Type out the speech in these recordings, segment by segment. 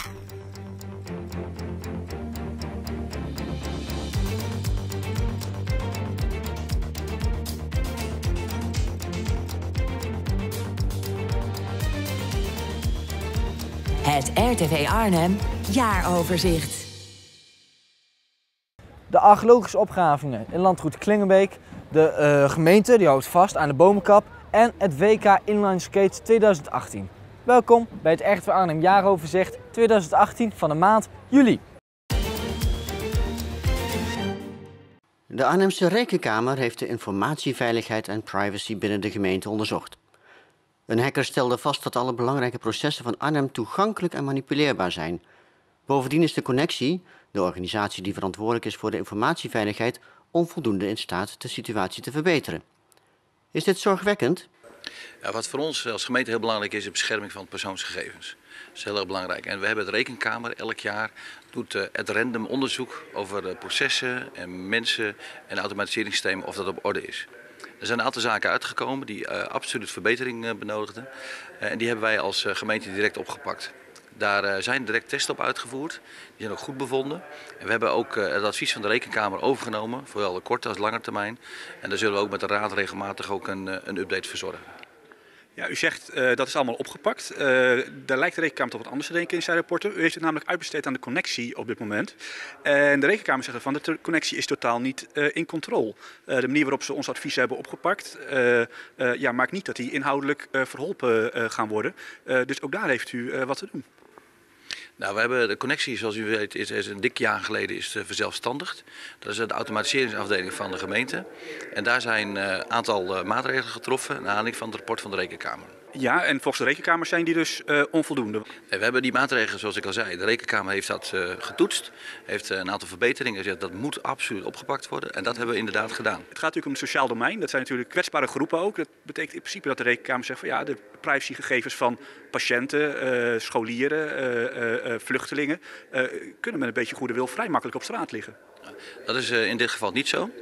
Het RTV Arnhem Jaaroverzicht. De archeologische opgravingen in landgoed Klingenbeek, de gemeente die houdt vast aan de bomenkap en het WK Inline Skate 2018. Welkom bij het RTV Arnhem Jaaroverzicht 2018 van de maand juli. De Arnhemse Rekenkamer heeft de informatieveiligheid en privacy binnen de gemeente onderzocht. Een hacker stelde vast dat alle belangrijke processen van Arnhem toegankelijk en manipuleerbaar zijn. Bovendien is de Connectie, de organisatie die verantwoordelijk is voor de informatieveiligheid, onvoldoende in staat de situatie te verbeteren. Is dit zorgwekkend? Ja, wat voor ons als gemeente heel belangrijk is de bescherming van persoonsgegevens. Dat is heel erg belangrijk. En we hebben het Rekenkamer elk jaar doet het random onderzoek over processen en mensen en automatiseringssystemen of dat op orde is. Er zijn een aantal zaken uitgekomen die absoluut verbetering benodigden. En die hebben wij als gemeente direct opgepakt. Daar zijn direct tests op uitgevoerd. Die zijn ook goed bevonden. En we hebben ook het advies van de Rekenkamer overgenomen, zowel de korte als lange termijn. En daar zullen we ook met de Raad regelmatig ook een update verzorgen. Ja, u zegt dat is allemaal opgepakt. Daar lijkt de Rekenkamer toch wat anders te denken in zijn rapporten. U heeft het namelijk uitbesteed aan de Connectie op dit moment. En de Rekenkamer zegt ervan dat de Connectie is totaal niet in controle. De manier waarop ze ons advies hebben opgepakt maakt niet dat die inhoudelijk verholpen gaan worden. Dus ook daar heeft u wat te doen. Nou, we hebben de Connectie, zoals u weet, is een dik jaar geleden verzelfstandigd. Dat is de automatiseringsafdeling van de gemeente. En daar zijn een aantal maatregelen getroffen naar aanleiding van het rapport van de Rekenkamer. Ja, en volgens de Rekenkamer zijn die dus onvoldoende. We hebben die maatregelen, zoals ik al zei, de Rekenkamer heeft dat getoetst. Heeft een aantal verbeteringen gezegd, dat moet absoluut opgepakt worden. En dat hebben we inderdaad gedaan. Het gaat natuurlijk om het sociaal domein. Dat zijn natuurlijk kwetsbare groepen ook. Dat betekent in principe dat de Rekenkamer zegt van ja, de privacygegevens van patiënten, scholieren, vluchtelingen kunnen met een beetje goede wil vrij makkelijk op straat liggen. Dat is in dit geval niet zo.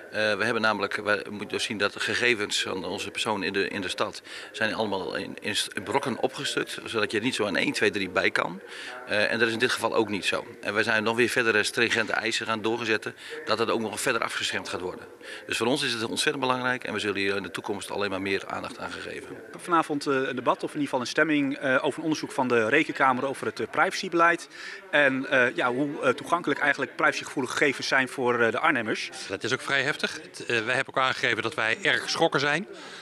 We moeten dus zien dat de gegevens van onze personen in de stad zijn allemaal in brokken opgestukt, zodat je er niet zo aan 1, 2, 3 bij kan. En dat is in dit geval ook niet zo. En wij zijn nog weer verdere stringente eisen gaan doorzetten dat het ook nog verder afgeschermd gaat worden. Dus voor ons is het ontzettend belangrijk en we zullen hier in de toekomst alleen maar meer aandacht aan geven. Vanavond een debat, of in ieder geval een stemming over een onderzoek van de Rekenkamer over het privacybeleid. En hoe toegankelijk eigenlijk privacygevoelige gegevens zijn voor de Arnhemmers. Dat is ook vrij heftig. Wij hebben ook aangegeven dat wij erg geschrokken zijn.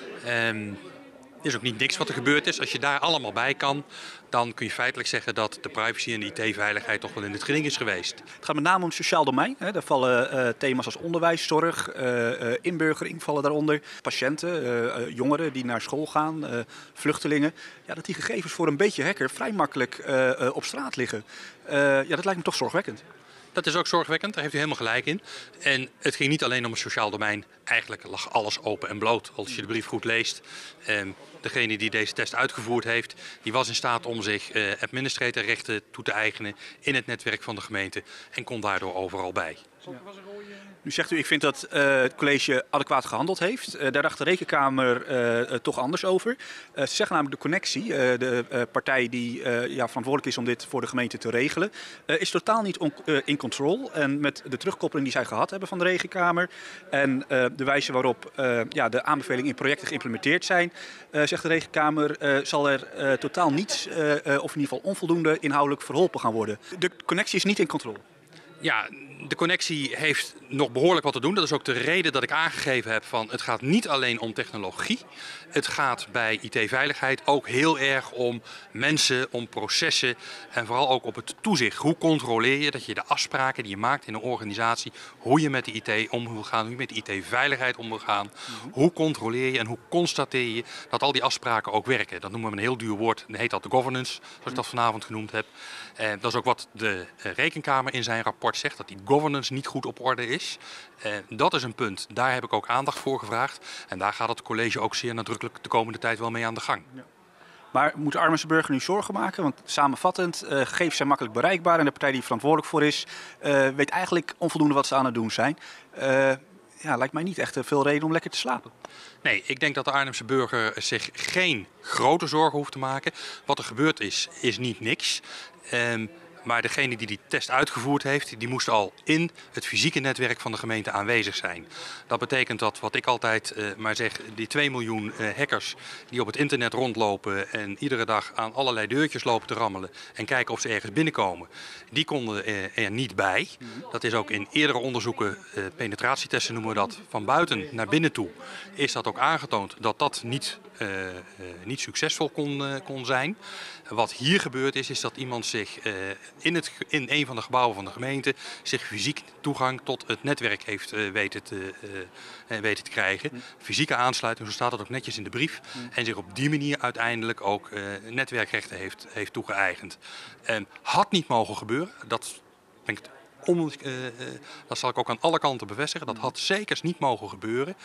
Er is ook niet niks wat er gebeurd is. Als je daar allemaal bij kan, dan kun je feitelijk zeggen dat de privacy en de IT-veiligheid toch wel in het geding is geweest. Het gaat met name om het sociaal domein. Daar vallen thema's als onderwijs, zorg, inburgering vallen daaronder. Patiënten, jongeren die naar school gaan, vluchtelingen. Ja, dat die gegevens voor een beetje hacker vrij makkelijk op straat liggen. Dat lijkt me toch zorgwekkend. Dat is ook zorgwekkend, daar heeft u helemaal gelijk in. En het ging niet alleen om het sociaal domein. Eigenlijk lag alles open en bloot. Als je de brief goed leest, degene die deze test uitgevoerd heeft, die was in staat om zich administratorrechten toe te eigenen in het netwerk van de gemeente en kon daardoor overal bij. Nu zegt u, ik vind dat het college adequaat gehandeld heeft. Daar dacht de Rekenkamer toch anders over. Ze zeggen namelijk de Connectie, de partij die verantwoordelijk is om dit voor de gemeente te regelen, is totaal niet in control. En met de terugkoppeling die zij gehad hebben van de Rekenkamer en de wijze waarop de aanbevelingen in projecten geïmplementeerd zijn, zegt de Rekenkamer, zal er totaal niets, of in ieder geval onvoldoende inhoudelijk verholpen gaan worden. De Connectie is niet in controle. Ja, de Connectie heeft nog behoorlijk wat te doen. Dat is ook de reden dat ik aangegeven heb van het gaat niet alleen om technologie. Het gaat bij IT-veiligheid ook heel erg om mensen, om processen en vooral ook op het toezicht. Hoe controleer je dat je de afspraken die je maakt in een organisatie, hoe je met de IT om wil gaan, hoe je met de IT-veiligheid om wil gaan. Hoe controleer je en hoe constateer je dat al die afspraken ook werken. Dat noemen we een heel duur woord, dat heet dat de governance, zoals ik dat vanavond genoemd heb. Dat is ook wat de Rekenkamer in zijn rapport zegt, dat die governance niet goed op orde is. Dat is een punt, daar heb ik ook aandacht voor gevraagd. En daar gaat het college ook zeer nadrukkelijk de komende tijd wel mee aan de gang. Ja. Maar moet de Arnhemse burger nu zorgen maken? Want samenvattend, gegevens zijn makkelijk bereikbaar en de partij die verantwoordelijk voor is, weet eigenlijk onvoldoende wat ze aan het doen zijn. lijkt mij niet echt veel reden om lekker te slapen. Nee, ik denk dat de Arnhemse burger zich geen grote zorgen hoeft te maken. Wat er gebeurd is niet niks. Maar degene die test uitgevoerd heeft, die moest al in het fysieke netwerk van de gemeente aanwezig zijn. Dat betekent dat, wat ik altijd maar zeg, die 2 miljoen hackers die op het internet rondlopen en iedere dag aan allerlei deurtjes lopen te rammelen en kijken of ze ergens binnenkomen, die konden er niet bij. Dat is ook in eerdere onderzoeken, penetratietesten noemen we dat, van buiten naar binnen toe, is dat ook aangetoond dat dat niet succesvol kon zijn. Wat hier gebeurd is dat iemand zich in een van de gebouwen van de gemeente zich fysiek toegang tot het netwerk heeft weten te krijgen. Fysieke aansluiting, zo staat het ook netjes in de brief. En zich op die manier uiteindelijk ook netwerkrechten heeft toegeëigend. Had niet mogen gebeuren, dat zal ik ook aan alle kanten bevestigen. Dat had zeker niet mogen gebeuren.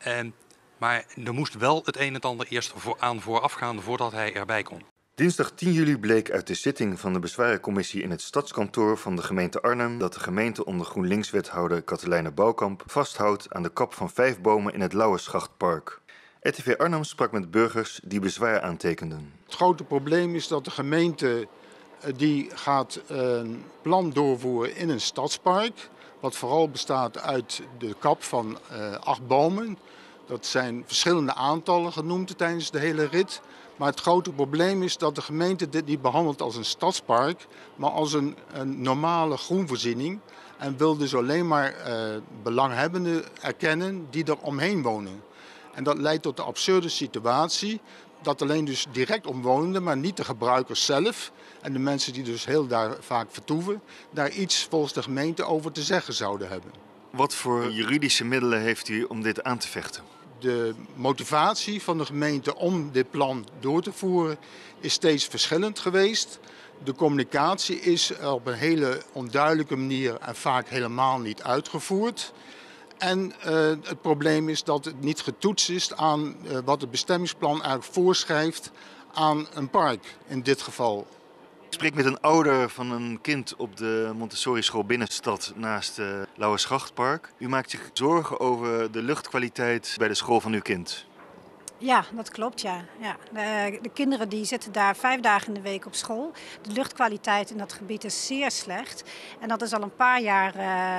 Maar er moest wel het een en het ander eerst aan voorafgaan voordat hij erbij kon. Dinsdag 10 juli bleek uit de zitting van de bezwarencommissie in het stadskantoor van de gemeente Arnhem dat de gemeente onder GroenLinks-wethouder Katelijne Bouwkamp vasthoudt aan de kap van 5 bomen in het Lauwersgrachtpark. RTV Arnhem sprak met burgers die bezwaar aantekenden. Het grote probleem is dat de gemeente die gaat een plan doorvoeren in een stadspark, wat vooral bestaat uit de kap van 8 bomen. Dat zijn verschillende aantallen genoemd tijdens de hele rit. Maar het grote probleem is dat de gemeente dit niet behandelt als een stadspark, maar als een normale groenvoorziening. En wil dus alleen maar belanghebbenden erkennen die er omheen wonen. En dat leidt tot de absurde situatie dat alleen dus direct omwonenden, maar niet de gebruikers zelf en de mensen die dus heel daar vaak vertoeven, daar iets volgens de gemeente over te zeggen zouden hebben. Wat voor juridische middelen heeft u om dit aan te vechten? De motivatie van de gemeente om dit plan door te voeren is steeds verschillend geweest. De communicatie is op een hele onduidelijke manier en vaak helemaal niet uitgevoerd. En het probleem is dat het niet getoetst is aan wat het bestemmingsplan eigenlijk voorschrijft aan een park in dit geval. Ik spreek met een ouder van een kind op de Montessori-school Binnenstad naast het Lauwersgrachtpark. U maakt zich zorgen over de luchtkwaliteit bij de school van uw kind. Ja, dat klopt, ja. De kinderen die zitten daar 5 dagen in de week op school. De luchtkwaliteit in dat gebied is zeer slecht. En dat is al een paar jaar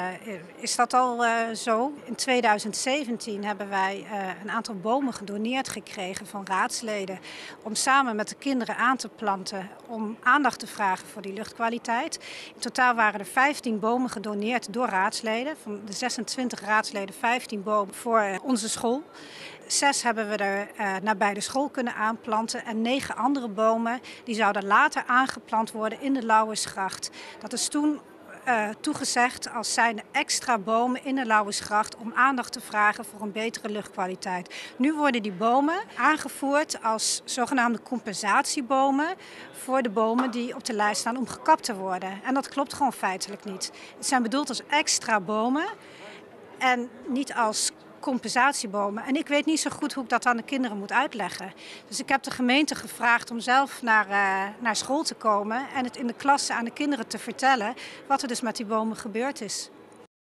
is dat al zo. In 2017 hebben wij een aantal bomen gedoneerd gekregen van raadsleden. Om samen met de kinderen aan te planten, om aandacht te vragen voor die luchtkwaliteit. In totaal waren er 15 bomen gedoneerd door raadsleden. Van de 26 raadsleden 15 bomen voor onze school. 6 hebben we er nabij de school kunnen aanplanten en 9 andere bomen die zouden later aangeplant worden in de Lauwersgracht. Dat is toen toegezegd als zijnde extra bomen in de Lauwersgracht om aandacht te vragen voor een betere luchtkwaliteit. Nu worden die bomen aangevoerd als zogenaamde compensatiebomen voor de bomen die op de lijst staan om gekapt te worden. En dat klopt gewoon feitelijk niet. Het zijn bedoeld als extra bomen en niet als compensatiebomen. En ik weet niet zo goed hoe ik dat aan de kinderen moet uitleggen. Dus ik heb de gemeente gevraagd om zelf naar school te komen en het in de klasse aan de kinderen te vertellen wat er dus met die bomen gebeurd is.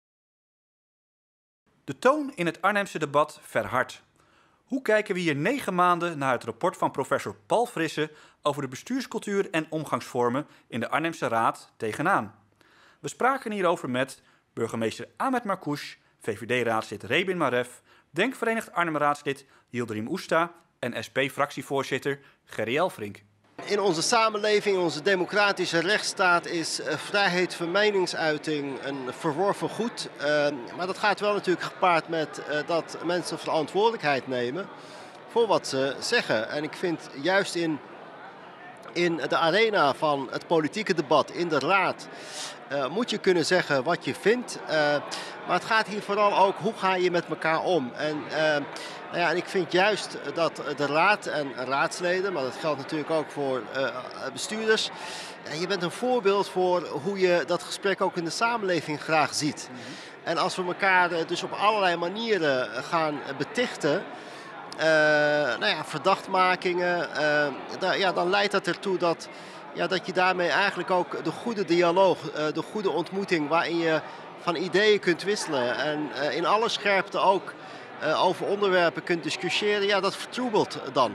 De toon in het Arnhemse debat verhardt. Hoe kijken we hier 9 maanden na het rapport van professor Paul Frisse over de bestuurscultuur en omgangsvormen in de Arnhemse Raad tegenaan? We spraken hierover met burgemeester Ahmed Marcouch, VVD-raadslid Rebin Maref, Denkverenigd Arnhem-raadslid Yildirim Oesta en SP-fractievoorzitter Gerry Elfrink. In onze samenleving, in onze democratische rechtsstaat is vrijheid van meningsuiting een verworven goed. Maar dat gaat wel natuurlijk gepaard met dat mensen verantwoordelijkheid nemen voor wat ze zeggen. En ik vind juist in de arena van het politieke debat, in de raad, moet je kunnen zeggen wat je vindt. Maar het gaat hier vooral ook, hoe ga je met elkaar om? En ik vind juist dat de raad en raadsleden, maar dat geldt natuurlijk ook voor bestuurders. Je bent een voorbeeld voor hoe je dat gesprek ook in de samenleving graag ziet. En als we elkaar dus op allerlei manieren gaan betichten, verdachtmakingen, dan leidt dat ertoe dat ja, dat je daarmee eigenlijk ook de goede dialoog, de goede ontmoeting waarin je van ideeën kunt wisselen en in alle scherpte ook over onderwerpen kunt discussiëren, ja, dat vertroebelt dan.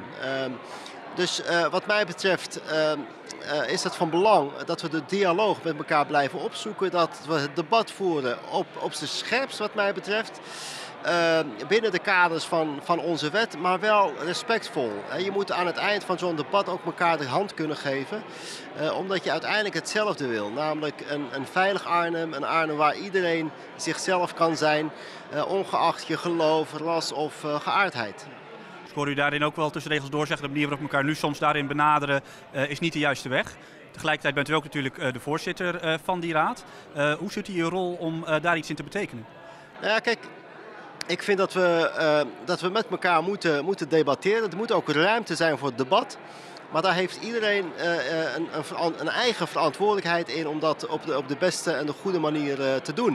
Dus wat mij betreft is het van belang dat we de dialoog met elkaar blijven opzoeken, dat we het debat voeren op zijn scherpst wat mij betreft. Binnen de kaders van onze wet, maar wel respectvol. Je moet aan het eind van zo'n debat ook elkaar de hand kunnen geven. Omdat je uiteindelijk hetzelfde wil. Namelijk een veilig Arnhem, een Arnhem waar iedereen zichzelf kan zijn. Ongeacht je geloof, ras of geaardheid. Ik hoor u daarin ook wel tussen regels doorzeggen, de manier waarop we elkaar nu soms daarin benaderen is niet de juiste weg. Tegelijkertijd bent u ook natuurlijk de voorzitter van die raad. Hoe ziet u uw rol om daar iets in te betekenen? Nou ja, kijk, ik vind dat we met elkaar moeten debatteren. Er moet ook ruimte zijn voor het debat. Maar daar heeft iedereen een eigen verantwoordelijkheid in om dat op de beste en de goede manier te doen.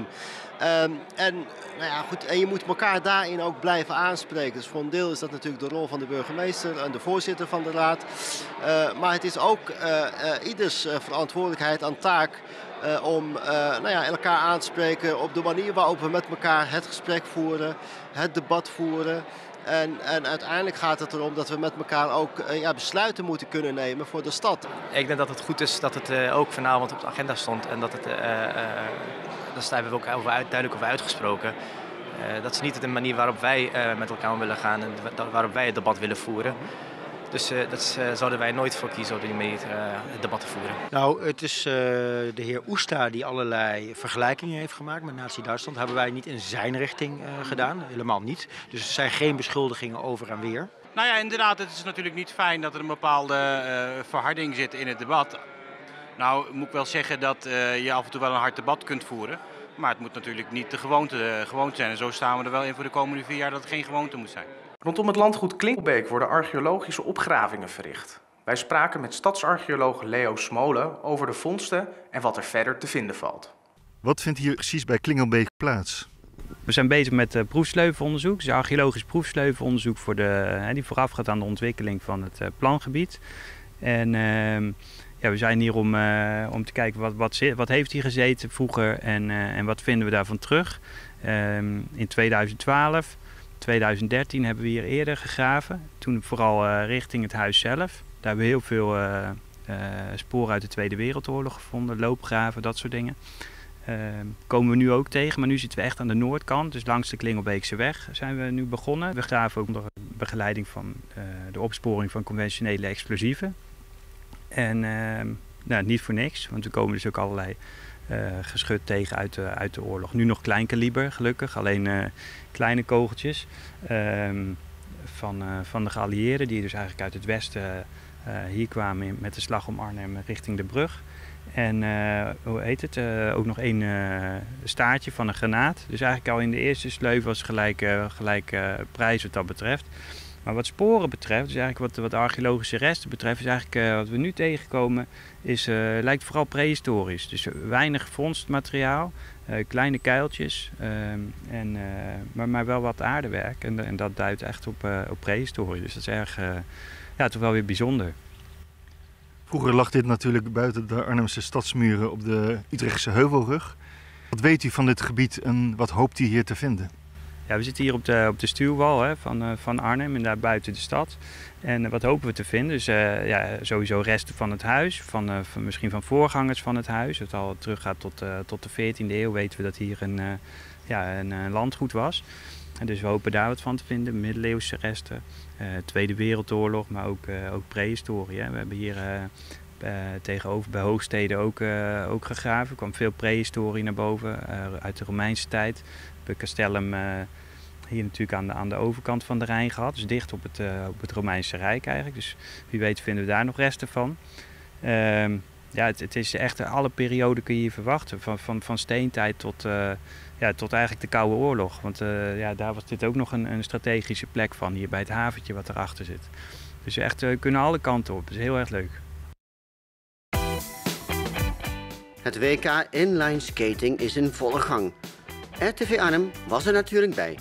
Nou ja, goed, en je moet elkaar daarin ook blijven aanspreken. Dus voor een deel is dat natuurlijk de rol van de burgemeester en de voorzitter van de raad. Maar het is ook ieders verantwoordelijkheid en taak om nou ja, elkaar aan te spreken op de manier waarop we met elkaar het gesprek voeren, het debat voeren. En uiteindelijk gaat het erom dat we met elkaar ook besluiten moeten kunnen nemen voor de stad. Ik denk dat het goed is dat het ook vanavond op de agenda stond en dat het, daar hebben we ook duidelijk over uitgesproken. Dat is niet de manier waarop wij met elkaar willen gaan en waarop wij het debat willen voeren. Dus dat zouden wij nooit voor kiezen om die manier het debat te voeren. Nou, het is de heer Oesta die allerlei vergelijkingen heeft gemaakt met Nazi-Duitsland. Dat hebben wij niet in zijn richting gedaan, helemaal niet. Dus er zijn geen beschuldigingen over en weer. Nou ja, inderdaad, het is natuurlijk niet fijn dat er een bepaalde verharding zit in het debat. Nou, moet ik wel zeggen dat je af en toe wel een hard debat kunt voeren. Maar het moet natuurlijk niet de gewoonte zijn. En zo staan we er wel in voor de komende 4 jaar dat het geen gewoonte moet zijn. Rondom het landgoed Klingelbeek worden archeologische opgravingen verricht. Wij spraken met stadsarcheoloog Leo Smolen over de vondsten en wat er verder te vinden valt. Wat vindt hier precies bij Klingelbeek plaats? We zijn bezig met proefsleuvenonderzoek, dus archeologisch proefsleuvenonderzoek die voorafgaat aan de ontwikkeling van het plangebied. En we zijn hier om te kijken wat heeft hier gezeten vroeger en wat vinden we daarvan terug. In 2012, 2013 hebben we hier eerder gegraven, toen vooral richting het huis zelf. Daar hebben we heel veel sporen uit de Tweede Wereldoorlog gevonden, loopgraven, dat soort dingen. Komen we nu ook tegen, maar nu zitten we echt aan de noordkant, dus langs de Klingelbeekse weg zijn we nu begonnen. We graven ook onder begeleiding van de opsporing van conventionele explosieven. En niet voor niks, want we komen dus ook allerlei geschut tegen uit de oorlog. Nu nog klein kaliber, gelukkig, alleen kleine kogeltjes van de geallieerden die dus eigenlijk uit het westen hier kwamen met de slag om Arnhem richting de brug. En ook nog één staartje van een granaat. Dus eigenlijk al in de eerste sleuven was gelijk prijs wat dat betreft. Maar wat sporen betreft, dus eigenlijk wat de archeologische resten betreft, is eigenlijk wat we nu tegenkomen, lijkt vooral prehistorisch. Dus weinig vondstmateriaal, kleine kuiltjes, maar wel wat aardewerk. En dat duidt echt op prehistorie. Dus dat is erg, toch wel weer bijzonder. Vroeger lag dit natuurlijk buiten de Arnhemse stadsmuren op de Utrechtse Heuvelrug. Wat weet u van dit gebied en wat hoopt u hier te vinden? Ja, we zitten hier op de stuwwal van Arnhem en daar buiten de stad. En wat hopen we te vinden? Dus sowieso resten van het huis, misschien van voorgangers van het huis. Het al teruggaat tot de 14e eeuw weten we dat hier een landgoed was. En dus we hopen daar wat van te vinden, middeleeuwse resten, Tweede Wereldoorlog, maar ook prehistorie. Hè. We hebben hier tegenover bij Hoogstede ook gegraven. Er kwam veel prehistorie naar boven uit de Romeinse tijd. We hebben Castellum hier natuurlijk aan de overkant van de Rijn gehad, dus dicht op het Romeinse Rijk eigenlijk. Dus wie weet vinden we daar nog resten van. Het is echt, alle perioden kun je hier verwachten, van steentijd tot eigenlijk de Koude Oorlog. Want daar was dit ook nog een strategische plek van, hier bij het haventje wat erachter zit. Dus echt, we kunnen alle kanten op, dat is heel erg leuk. Het WK Inline Skating is in volle gang. RTV Arnhem was er natuurlijk bij.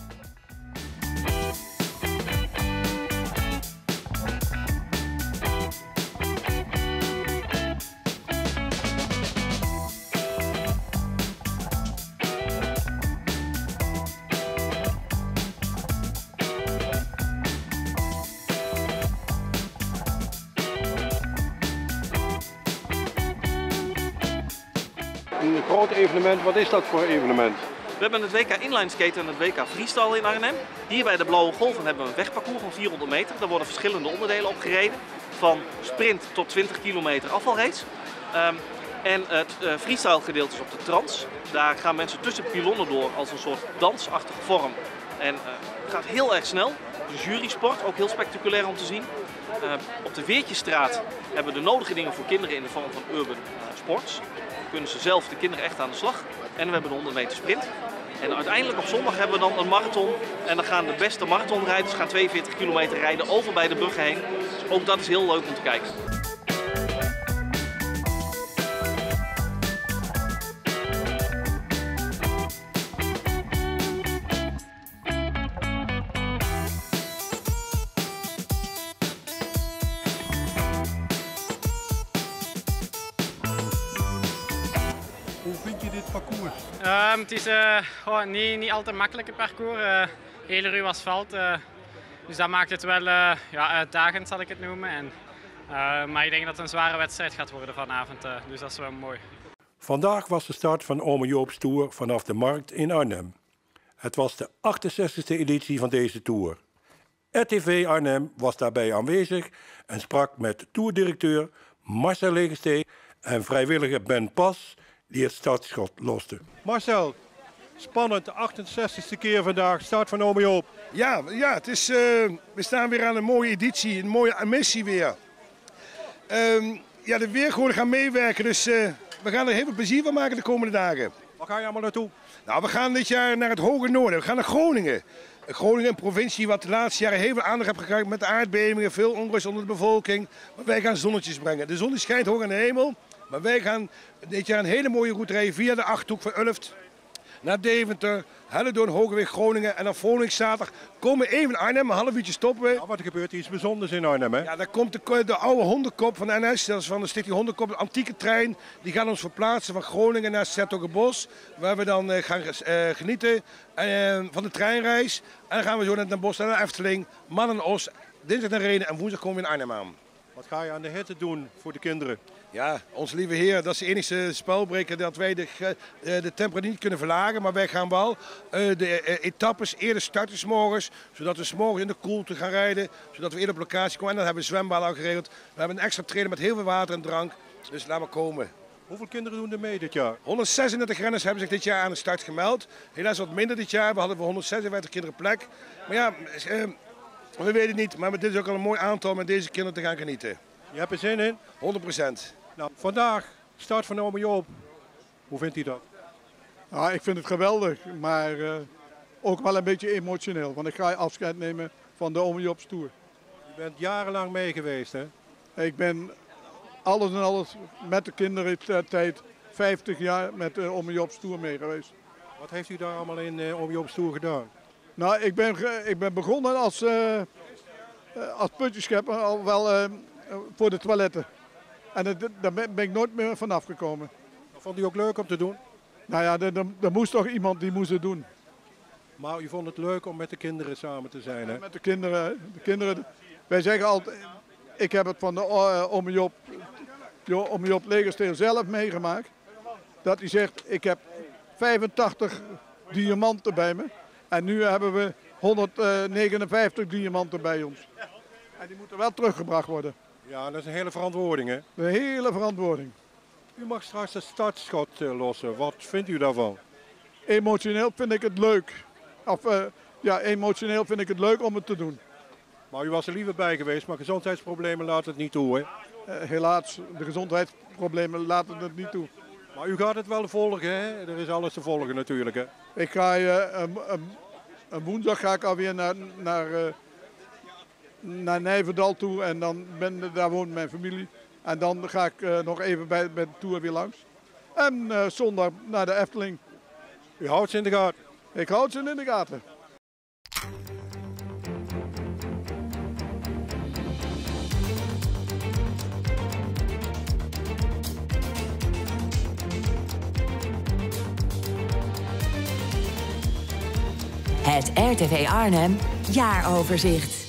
een groot evenement. Wat is dat voor evenement? We hebben het WK Inline Skaten en het WK Freestyle in Arnhem. Hier bij de Blauwe Golven hebben we een wegparcours van 400 meter. Daar worden verschillende onderdelen opgereden. Van sprint tot 20 kilometer afvalrace. En het freestyle gedeelte is op de trans. Daar gaan mensen tussen pilonnen door als een soort dansachtige vorm. En het gaat heel erg snel. De jurysport, ook heel spectaculair om te zien. Op de Weertjesstraat hebben we de nodige dingen voor kinderen in de vorm van urban sports. Dan kunnen ze zelf, de kinderen, echt aan de slag. En we hebben de 100 meter sprint. En uiteindelijk op zondag hebben we dan een marathon. En dan gaan de beste marathonrijders 42 kilometer rijden over bij de bruggen heen. Dus ook dat is heel leuk om te kijken. Hoe vind je dit parcours? Het is niet al te makkelijk het parcours. Heel ruw asfalt. Dus dat maakt het wel uitdagend, zal ik het noemen. Maar ik denk dat het een zware wedstrijd gaat worden vanavond. Dus dat is wel mooi. Vandaag was de start van Ome Joop's Tour vanaf de Markt in Arnhem. Het was de 68e editie van deze tour. RTV Arnhem was daarbij aanwezig en sprak met tourdirecteur Marcel Legensteeg en vrijwilliger Ben Pas, die het startschot loste. Marcel, spannend, de 68e keer vandaag, start van Ome Joop. Ja, het is, we staan weer aan een mooie editie, een mooie missie weer. De weergoden gaan meewerken, dus we gaan er heel veel plezier van maken de komende dagen. Waar ga je allemaal naartoe? Nou, we gaan dit jaar naar het hoge noorden, we gaan naar Groningen. Groningen, een provincie wat de laatste jaren heel veel aandacht heeft gekregen met de aardbevingen, veel onrust onder de bevolking. Maar wij gaan zonnetjes brengen. De zon die schijnt hoog aan de hemel. Maar wij gaan dit jaar een hele mooie route rijden via de Achterhoek van Ulft naar Deventer, Hellendoorn, Hogeweg, Groningen en dan volgende zaterdag komen we even in Arnhem, een half uurtje stoppen we. Nou, wat gebeurt er iets bijzonders in Arnhem, hè? Ja, daar komt de oude hondenkop van de NS, dat is van de Stichting Hondenkop, de antieke trein. Die gaat ons verplaatsen van Groningen naar 's-Hertogenbosch, waar we dan gaan genieten van de treinreis. En dan gaan we zo naar Den Bosch, naar de Efteling, Man en Os, dinsdag naar Renen en woensdag komen we in Arnhem aan. Wat ga je aan de hitte doen voor de kinderen? Ja, ons lieve Heer, dat is de enige spelbreker dat wij de temperatuur niet kunnen verlagen. Maar wij gaan wel de etappes eerder starten 's morgens, zodat we 's morgens in de koelte gaan rijden. Zodat we eerder op locatie komen. En dan hebben we zwemballen al geregeld. We hebben een extra trailer met heel veel water en drank. Dus laat maar komen. Hoeveel kinderen doen er mee dit jaar? 136 renners hebben zich dit jaar aan de start gemeld. Helaas wat minder dit jaar. We hadden voor 156 kinderen plek. Maar ja, we weten het niet. Maar dit is ook al een mooi aantal met deze kinderen te gaan genieten. Je hebt er zin in? 100%. Nou, vandaag, start van Ome Joop. Hoe vindt u dat? Ja, ik vind het geweldig, maar ook wel een beetje emotioneel. Want ik ga afscheid nemen van de Ome Joop's Tour. Je bent jarenlang mee geweest, hè? Ik ben alles en alles met de kinderen tijd 50 jaar met de Ome Joop's Tour mee geweest. Wat heeft u daar allemaal in Ome Joop's Tour gedaan? Nou, ik ben begonnen als putjeschepper, al wel voor de toiletten. En daar ben ik nooit meer vanaf gekomen. Vond u ook leuk om te doen? Nou ja, er moest toch iemand die moest het doen. Maar u vond het leuk om met de kinderen samen te zijn, hè? Ja, met de kinderen. Wij zeggen altijd, ik heb het van de Ome Joop Legersteel zelf meegemaakt. Dat hij zegt, ik heb 85 diamanten bij me. En nu hebben we 159 diamanten bij ons. En die moeten wel teruggebracht worden. Ja, dat is een hele verantwoording, hè? Een hele verantwoording. U mag straks het startschot lossen. Wat vindt u daarvan? Emotioneel vind ik het leuk. Emotioneel vind ik het leuk om het te doen. Maar u was er liever bij geweest, maar gezondheidsproblemen laten het niet toe, hè? Helaas, de gezondheidsproblemen laten het niet toe. Maar u gaat het wel volgen, hè? Er is alles te volgen natuurlijk, hè? Ik ga een woensdag ga ik alweer naar Nijverdal toe en daar woont mijn familie. En dan ga ik nog even bij de Tour weer langs. En zondag naar de Efteling. U houdt ze in de gaten? Ik houd ze in de gaten. Het RTV Arnhem jaaroverzicht.